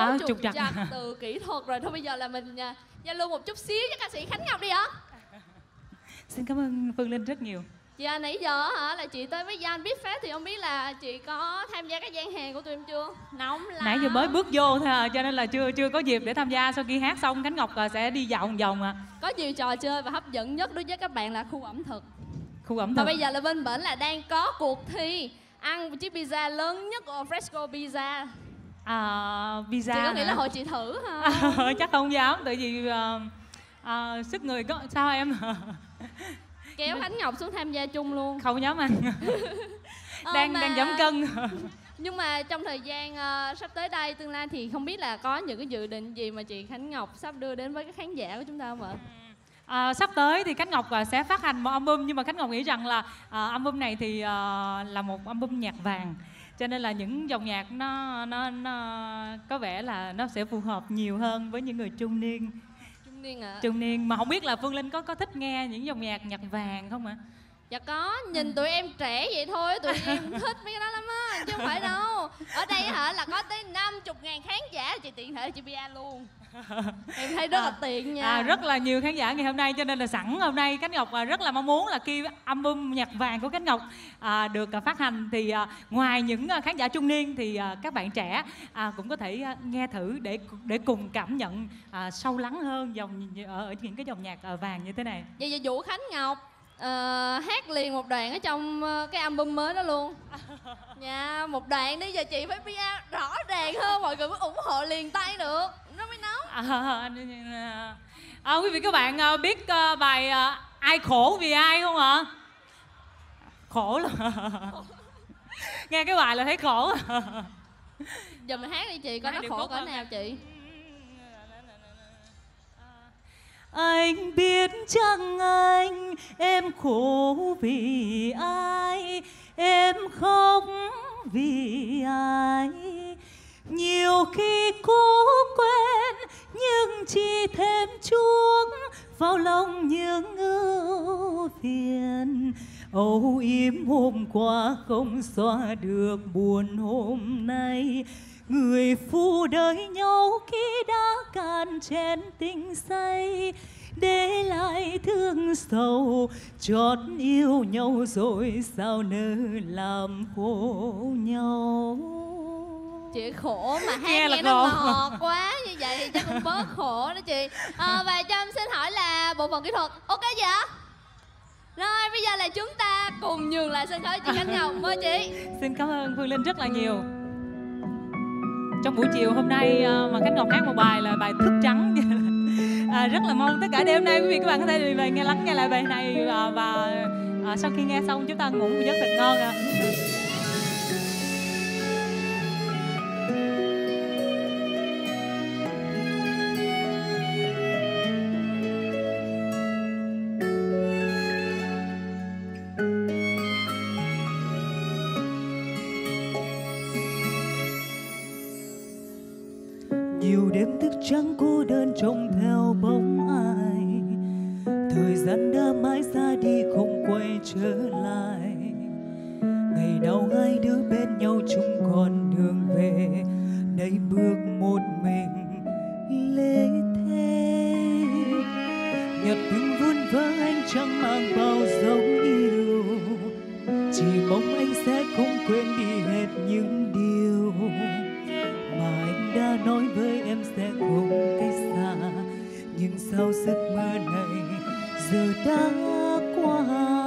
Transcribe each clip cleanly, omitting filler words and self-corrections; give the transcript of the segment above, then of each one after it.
quá trục trặc từ kỹ thuật rồi. Thôi bây giờ là mình giao lưu một chút xíu với ca sĩ Khánh Ngọc đi ạ. Xin cảm ơn Phương Linh rất nhiều. Dạ nãy giờ hả là chị tới với Danh biết phép thì không biết là chị có tham gia cái gian hàng của tụi em chưa? Nóng lắm. Nãy giờ mới bước vô thôi à, cho nên là chưa có dịp để tham gia. Sau khi hát xong Khánh Ngọc sẽ đi dạo một vòng à. Có nhiều trò chơi và hấp dẫn nhất đối với các bạn là khu ẩm thực. Khu ẩm thực. Và bây giờ là bên bển là đang có cuộc thi ăn chiếc pizza lớn nhất của Fresco Pizza. Pizza. Chị có nghĩ là hồi chị thử hả? Chắc không dám, tại vì sức người có sao em. Kéo Khánh Ngọc xuống tham gia chung luôn. Không dám ăn. Đang giảm cân. Nhưng mà trong thời gian sắp tới đây tương lai thì không biết là có những cái dự định gì mà chị Khánh Ngọc sắp đưa đến với các khán giả của chúng ta không ạ? Sắp tới thì Khánh Ngọc sẽ phát hành một album, nhưng mà Khánh Ngọc nghĩ rằng là album này thì là một album nhạc vàng, cho nên là những dòng nhạc nó có vẻ là nó sẽ phù hợp nhiều hơn với những người trung niên. Trung niên mà không biết là Phương Linh có thích nghe những dòng nhạc vàng không ạ? Dạ có, nhìn tụi em trẻ vậy thôi, tụi em thích mấy cái đó lắm á, chứ không phải đâu. Ở đây hả là có tới 50.000 khán giả, chị tiện thể chị bia luôn. Em thấy rất là tiện nha. Rất là nhiều khán giả ngày hôm nay, cho nên là sẵn hôm nay Khánh Ngọc rất là mong muốn là khi album nhạc vàng của Khánh Ngọc được phát hành thì ngoài những khán giả trung niên thì các bạn trẻ cũng có thể nghe thử để cùng cảm nhận sâu lắng hơn ở những cái dòng nhạc vàng như thế này. Vậy giờ Vũ Khánh Ngọc hát liền một đoạn ở trong cái album mới đó luôn. Dạ, một đoạn đi, giờ chị phải PR rõ ràng hơn, mọi người mới ủng hộ liền tay được, nó mới nóng. Quý vị các bạn biết bài Ai khổ vì ai không ạ? Khổ lắm. Nghe cái bài là thấy khổ. Giờ mình hát đi chị, coi nó khổ cỡ nào chị. Anh biết chăng anh, em khổ vì ai, em khóc vì ai. Nhiều khi cố quên nhưng chỉ thêm chuốc vào lòng những ưu phiền. Âu yếm hôm qua không xóa được buồn hôm nay. Người phụ đợi nhau khi đã cạn chén tình say, để lại thương sầu chót yêu nhau rồi sao nỡ làm khổ nhau. Chị khổ mà hát nghe nó ngọt quá, như vậy thì chắc cũng bớt khổ đó chị. Và cho em xin hỏi là bộ phận kỹ thuật ok gì ạ? Rồi bây giờ là chúng ta cùng nhường lại sân khấu chị Khánh Ngọc, mời chị. Xin cảm ơn Phương Linh rất là nhiều. Trong buổi chiều hôm nay mà Khánh Ngọc hát một bài là bài Thức Trắng. Rất là mong tất cả đêm nay quý vị các bạn có thể về lắng nghe lại bài này và sau khi nghe xong chúng ta ngủ một giấc thật ngon ạ. Nhiều đêm thức trắng cô đơn trông theo bóng ai, thời gian đã mãi ra đi không quay trở lại. Ngày nào hai đứa bên nhau chung con đường về, nay bước một mình lê thế. Nhật từng vun vỡ anh chẳng mang bao dấu yêu, chỉ mong anh sẽ không quên đi hết những điều mà anh đã nói với em sẽ không cách xa. Nhưng sao giấc mơ này giờ đã qua,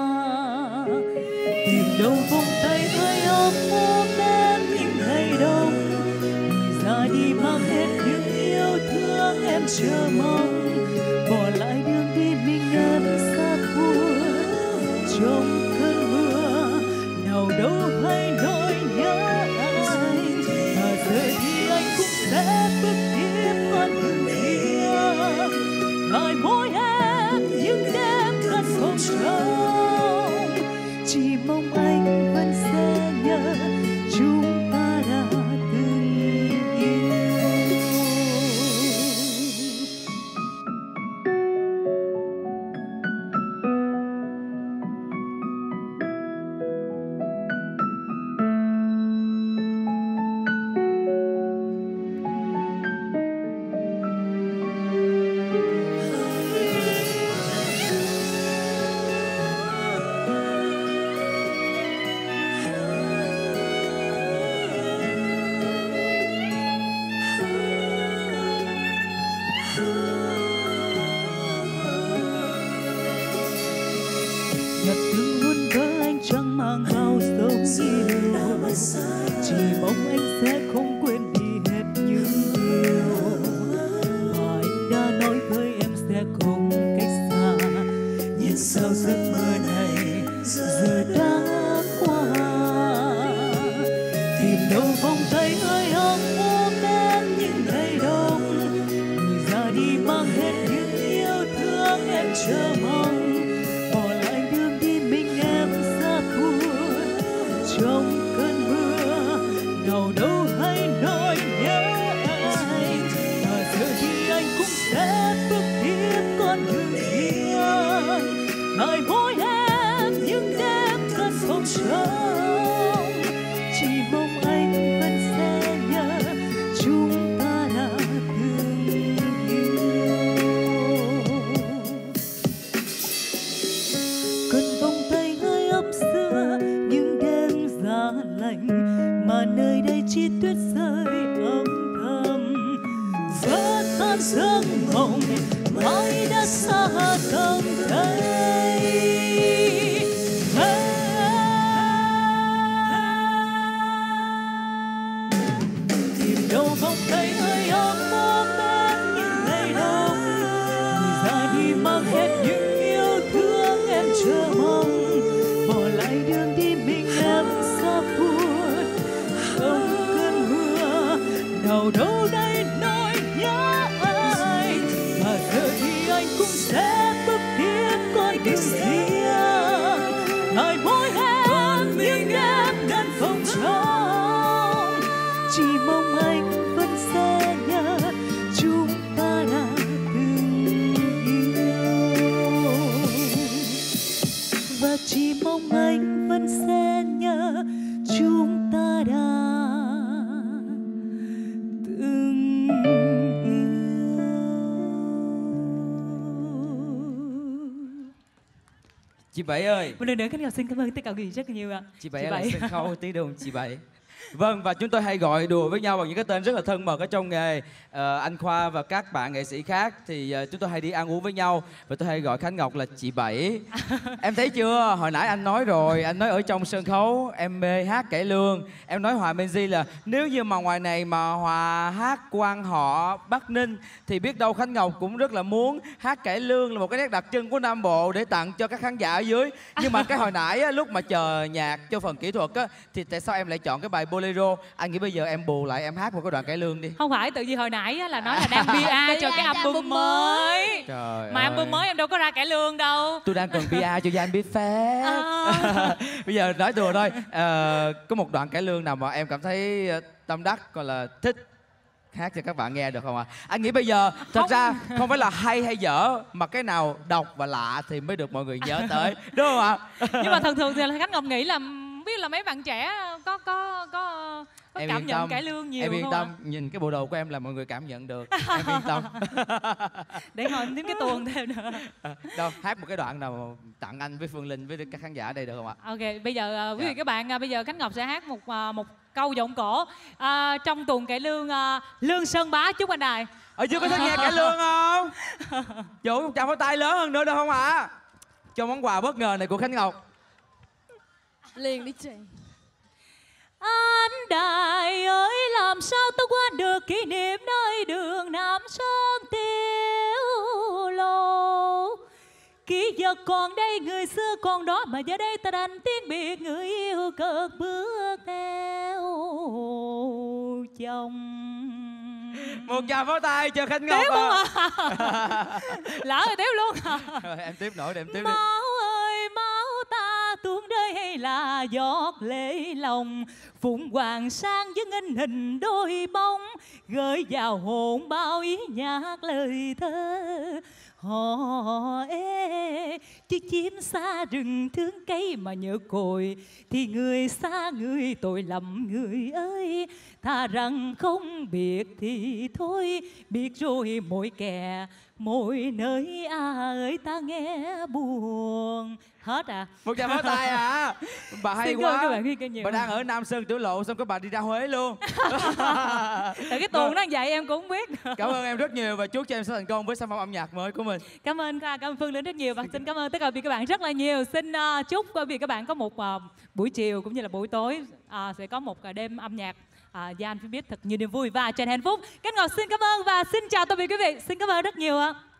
tìm đâu vòng tay ơi ôm em những ngày đông. Người ra đi mang hết những yêu thương em chờ mong, bỏ lại đường đi mình em xa cuối trong cơn mưa nào đâu hay nỗi nhớ anh. Và giờ thì anh cũng sẽ bước tiếp con đường kia, lại mỗi em những đêm cơn mộng trông. Chỉ mong anh vẫn sẽ nhớ chúng ta đã từng yêu. giờ đã qua. Tìm đâu vòng tay hơi ấm ôm em những ngày đông, người ra đi mang hết những yêu thương em chờ mong, bỏ lại đường đi mình em xa buồn trong cơn mưa nào đâu hay nỗi nhớ anh. Và giờ thì anh cũng sẽ bước tiếp con đường riêng, nơi mỗi em những đêm cơn sóng trống. Chỉ mong anh vẫn sẽ nhớ chúng ta đã từng yêu. Cần vòng tay hơi ấm xưa những đêm giá lạnh, mà nơi đây chỉ tuyết rơi âm thầm. Vỡ tan giấc mộng mãi đã xa tầm tay. Tìm đâu vòng tay hơi ấm ôm em những ngày đông, người ra đi mang hết những yêu thương em chờ mong, bỏ lại đường đi mình em xa buồn trong cơn mưa nào đâu đây nỗi nhớ anh. Và giờ thì anh cũng sẽ bước tiếp con đường riêng, nơi mỗi em những đêm gần phòng trống. Chỉ mong anh vẫn sẽ nhớ chúng ta đã từng yêu, và chỉ mong anh vẫn sẽ nhớ chúng ta đã từng yêu. Chị Bảy ơi. Một lần nữa Khánh Ngọc xin cảm ơn tất cả quý vị rất nhiều ạ. Chị Bảy là sân khấu tí đường chị Bảy. Vâng, và chúng tôi hay gọi đùa với nhau bằng những cái tên rất là thân mật ở trong nghề. Anh Khoa và các bạn nghệ sĩ khác thì chúng tôi hay đi ăn uống với nhau, và tôi hay gọi Khánh Ngọc là chị Bảy. Em thấy chưa, hồi nãy anh nói rồi, anh nói ở trong sân khấu em mê hát cải lương. Em nói Hòa Minzy là nếu như mà ngoài này mà Hòa hát quan họ Bắc Ninh thì biết đâu Khánh Ngọc cũng rất là muốn hát cải lương, là một cái nét đặc trưng của Nam Bộ để tặng cho các khán giả ở dưới. Nhưng mà cái hồi nãy á, lúc mà chờ nhạc cho phần kỹ thuật á, thì tại sao em lại chọn cái bài Bolero? Anh nghĩ bây giờ em bù lại em hát một cái đoạn cải lương đi. Không phải, tự vì hồi nãy á, là nói là đang PR cho cái album mới. Trời mà ơi. album mới em đâu có ra cải lương đâu. Tôi đang cần PR cho anh biết phép. Bây giờ nói đùa thôi. Có một đoạn cải lương nào mà em cảm thấy tâm đắc, gọi là thích hát cho các bạn nghe được không ạ? Anh nghĩ bây giờ thật ra không phải là hay hay dở, mà cái nào độc và lạ thì mới được mọi người nhớ tới, đúng không ạ? Nhưng mà thường thường thì Khánh Ngọc nghĩ là biết là mấy bạn trẻ có em cảm yên nhận tâm, cải lương nhiều em yên không tâm, ạ? nhìn cái bộ đồ của em là mọi người cảm nhận được. Em yên tâm. Để ngồi em tím cái tuồng thêm nữa. Đâu, hát một cái đoạn nào tặng anh với Phương Linh với các khán giả ở đây được không ạ? Ok, bây giờ quý vị các bạn, bây giờ Khánh Ngọc sẽ hát một câu giọng cổ trong tuồng cải lương Lương Sơn Bá. Chúc anh Đài. Ở dưới có thích nghe cải lương không? Vũ một tràng pháo tay lớn hơn nữa được không ạ? Cho món quà bất ngờ này của Khánh Ngọc. Liền đi chị. Anh Đài ơi, làm sao tôi quên được kỷ niệm nơi đường Nam Sơn tiêu lộ. Ký vật còn đây, người xưa còn đó, mà giờ đây ta đành tiếng biệt, người yêu cợt bước theo chồng. Một tràng pháo tay cho Khánh Ngọc. Tiếp không ạ? Lỡ rồi tiếp luôn. Rồi em tiếp nổi, em tiếp đi. Máu ơi máu ta tuôn rơi hay là giọt lệ lòng, phụng hoàng sang với in hình đôi bóng, gửi vào hồn bao ý nhạc lời thơ. Họ ê chứ chim xa rừng thương cây mà nhớ cội, thì người xa người tội lầm người ơi. Thà rằng không biết thì thôi, biết rồi mỗi kẻ mỗi nơi ơi ta nghe buồn. Hết à? Một tràng pháo tay à? Bà hay quá. Các bạn ghi nhiều. Bà đang ở Nam Sơn Tiểu Lộ, xong các bà đi ra Huế luôn. Tại cái tuồng nó vậy em cũng không biết. Cảm ơn em rất nhiều và chúc cho em sẽ thành công với sản phẩm âm nhạc mới của mình. Cảm ơn Khoa, cảm ơn Phương Linh rất nhiều, và xin cảm ơn tất cả quý vị các bạn rất là nhiều. Xin chúc quý vị các bạn có một buổi chiều cũng như là buổi tối sẽ có một đêm âm nhạc Gia Anh phải biết thật nhiều niềm vui và tràn hạnh phúc. Khánh Ngọc xin cảm ơn và xin chào tạm biệt quý vị. Xin cảm ơn rất nhiều ạ.